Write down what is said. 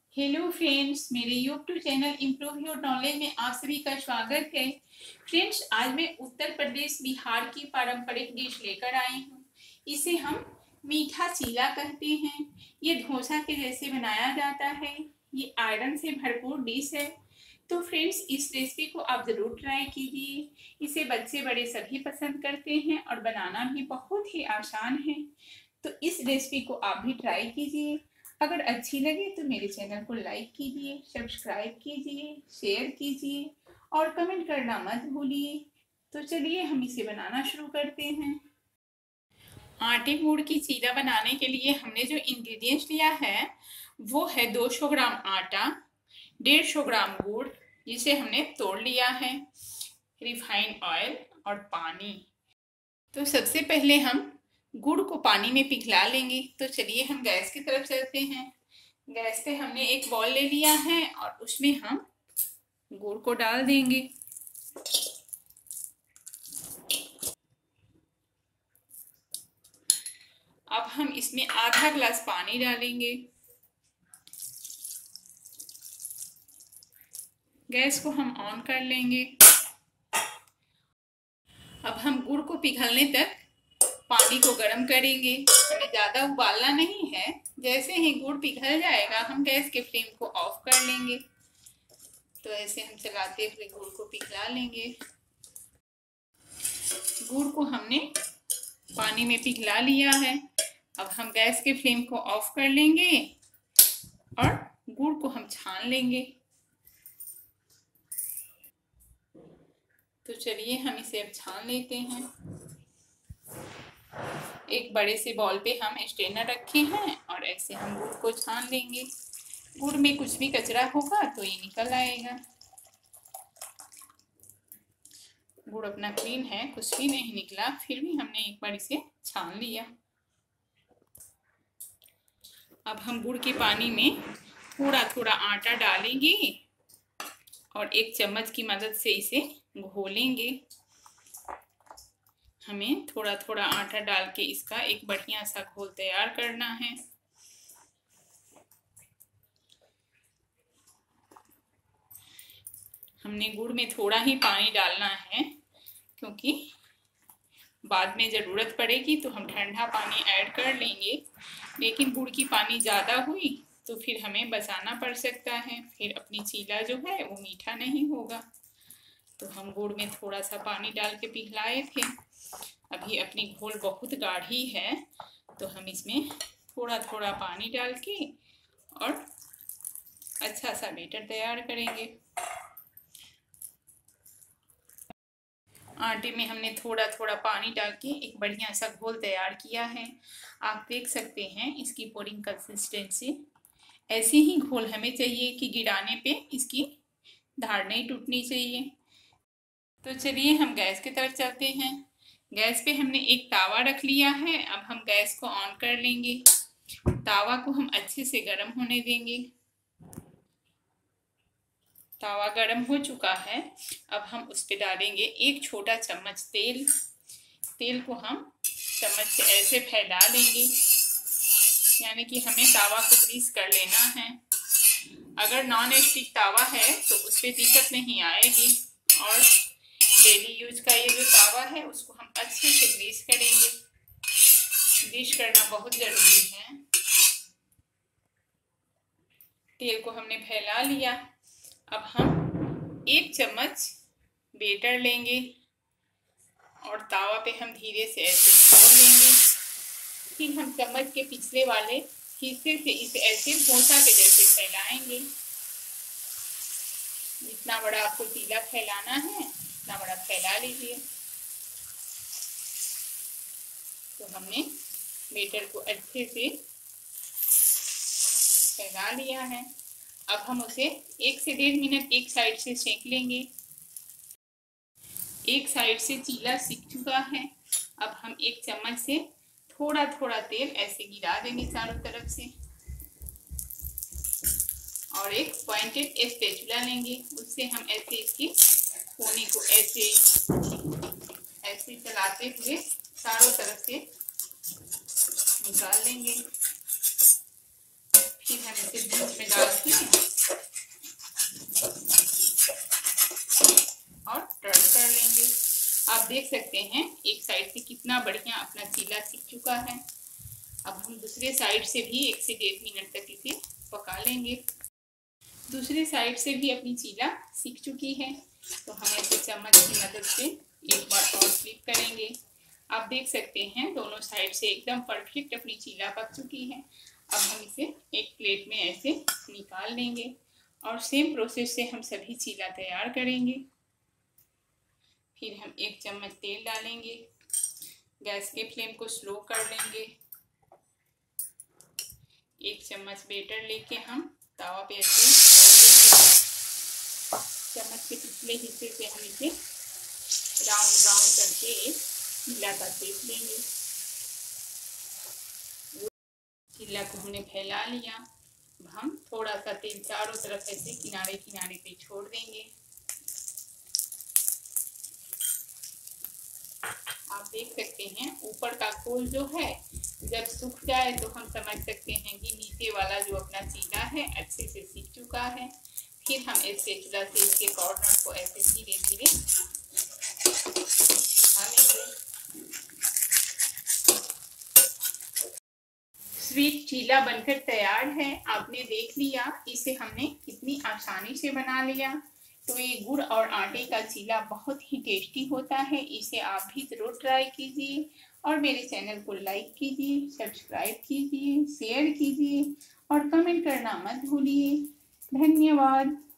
Hello friends, मेरे YouTube channel improve your knowledge में आप सभी का स्वागत है। फ्रेंड्स, आज मैं उत्तर प्रदेश बिहार की पारंपरिक डिश लेकर आई हूँ। इसे हम मीठा चीला कहते हैं। ये डोसा के जैसे बनाया जाता है। ये आयरन से भरपूर डिश है। तो फ्रेंड्स, इस रेसिपी को आप ज़रूर ट्राई कीजिए। इसे बच्चे बड़े सभी पसंद करते हैं और बनाना भी बहुत ही आसान है। तो इस रेसिपी को आप भी ट्राई कीजिए। अगर अच्छी लगे तो मेरे चैनल को लाइक कीजिए, सब्सक्राइब कीजिए, शेयर कीजिए और कमेंट करना मत भूलिए। तो चलिए हम इसे बनाना शुरू करते हैं। आटे गुड़ की चीला बनाने के लिए हमने जो इंग्रेडिएंट्स लिया है वो है 200 ग्राम आटा, 150 ग्राम गुड़ जिसे हमने तोड़ लिया है, रिफाइंड ऑयल और पानी। तो सबसे पहले हम गुड़ को पानी में पिघला लेंगे। तो चलिए हम गैस की तरफ चलते हैं। गैस पे हमने एक बॉल ले लिया है और उसमें हम गुड़ को डाल देंगे। अब हम इसमें आधा ग्लास पानी डालेंगे। गैस को हम ऑन कर लेंगे। अब हम गुड़ को पिघलने तक पानी को गर्म करेंगे। हमें ज़्यादा उबालना नहीं है। जैसे ही गुड़ पिघल जाएगा हम गैस के फ्लेम को ऑफ कर लेंगे। तो ऐसे हम चलाते हुए गुड़ को पिघला लेंगे। गुड़ को हमने पानी में पिघला लिया है। अब हम गैस के फ्लेम को ऑफ कर लेंगे और गुड़ को हम छान लेंगे। तो चलिए हम इसे अब छान लेते हैं। एक बड़े से बॉल पे हम स्ट्रेनर रखे हैं और ऐसे हम गुड़ को छान लेंगे। गुड़ में कुछ भी कचरा होगा तो ये निकल आएगा। गुड़ अपना क्लीन है, कुछ भी नहीं निकला, फिर भी हमने एक बार इसे छान लिया। अब हम गुड़ के पानी में थोड़ा थोड़ा आटा डालेंगे और एक चम्मच की मदद से इसे घोलेंगे। हमें थोड़ा थोड़ा आटा डाल के इसका एक बढ़िया सा घोल तैयार करना है। हमने गुड़ में थोड़ा ही पानी डालना है क्योंकि बाद में ज़रूरत पड़ेगी तो हम ठंडा पानी ऐड कर लेंगे। लेकिन गुड़ की पानी ज़्यादा हुई तो फिर हमें बचाना पड़ सकता है, फिर अपनी चीला जो है वो मीठा नहीं होगा। तो हम गुड़ में थोड़ा सा पानी डाल के पिघलाए थे। अभी अपनी घोल बहुत गाढ़ी है तो हम इसमें थोड़ा थोड़ा पानी डाल के और अच्छा सा बैटर तैयार करेंगे। आटे में हमने थोड़ा थोड़ा पानी डाल के एक बढ़िया सा घोल तैयार किया है। आप देख सकते हैं इसकी पोरिंग कंसिस्टेंसी। ऐसी ही घोल हमें चाहिए कि गिराने पे इसकी धार नहीं टूटनी चाहिए। तो चलिए हम गैस की तरफ चलते हैं। गैस पे हमने एक तावा रख लिया है। अब हम गैस को ऑन कर लेंगे। तावा को हम अच्छे से गर्म होने देंगे। तावा गर्म हो चुका है। अब हम उस पर डालेंगे एक छोटा चम्मच तेल। तेल को हम चम्मच से ऐसे फैला लेंगे, यानी कि हमें तावा को ग्रीस कर लेना है। अगर नॉन स्टिक तावा है तो उस पर दिक्कत नहीं आएगी। और डेली यूज का ये जो तावा है उसको हम अच्छे से ग्रीस करेंगे। ग्रीस करना बहुत ज़रूरी है। तेल को हमने फैला लिया। अब हम एक चम्मच बेटर लेंगे और तावा पे हम धीरे से ऐसे छोड़ देंगे। फिर हम चम्मच के पिछले वाले हिस्से से इसे ऐसे डोसा के जैसे फैलाएंगे। जितना बड़ा आपको चीला फैलाना है उतना बड़ा फैला लीजिए। तो हमने बेटर को अच्छे से फैला लिया है। अब हम उसे 1 से 1.5 मिनट एक साइड से सेक लेंगे। एक साइड से चीला सिक चुका है। अब हम एक चम्मच से थोड़ा थोड़ा तेल ऐसे गिरा देंगे चारों तरफ से और एक पॉइंटेड स्पैचुला लेंगे। उससे हम ऐसे इसकी कोने को ऐसे चलाते हुए चारों तरफ से निकाल लेंगे। फिर हम इसे बीच में डाल ठीक है, और टर्न कर लेंगे। आप देख सकते हैं एक साइड से कितना बढ़िया अपना चीला सीख चुका है। अब हम दूसरे साइड से भी 1 से 1.5 मिनट तक इसे पका लेंगे। दूसरे साइड से भी अपनी चीला सीख चुकी है, तो हम ऐसे चम्मच की मदद से एक बार और फ्लिप करेंगे। आप देख सकते हैं दोनों साइड से एकदम परफेक्ट अपनी चीला पक चुकी है। अब हम इसे एक प्लेट में ऐसे निकाल लेंगे और सेम प्रोसेस से हम सभी चीला तैयार करेंगे। फिर हम 1 चम्मच तेल डालेंगे, गैस के फ्लेम को स्लो कर लेंगे। 1 चम्मच बेटर लेके हम तवा पे ऐसे डाल देंगे। चम्मच के पिछले हिस्से से हम इसे राउंड राउंड करके एक चीला का शेप लेंगे। चीला को हमने फैला लिया। अब हम थोड़ा सा तेल चारों तरफ ऐसे किनारे किनारे पे छोड़ देंगे। आप देख सकते हैं ऊपर का खोल जो है जब सूख जाए तो हम समझ सकते हैं कि नीचे वाला जो अपना चीला है अच्छे से सीख चुका है। फिर हम इस स्पैचुला से इसके कॉर्नर को ऐसे धीरे धीरे उठा लेंगे। स्वीट चीला बनकर तैयार है। आपने देख लिया इसे हमने कितनी आसानी से बना लिया। तो ये गुड़ और आटे का चीला बहुत ही टेस्टी होता है। इसे आप भी ज़रूर ट्राई कीजिए और मेरे चैनल को लाइक कीजिए, सब्सक्राइब कीजिए, शेयर कीजिए और कमेंट करना मत भूलिए। धन्यवाद।